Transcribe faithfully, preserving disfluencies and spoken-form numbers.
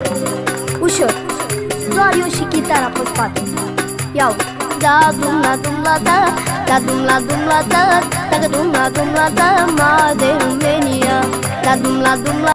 Ușor, doar eu și chitara pe spate. Iau. Da dum la dum la da, da dum la dum la da, da dum la dum la da, ma de România. Da dum la dum la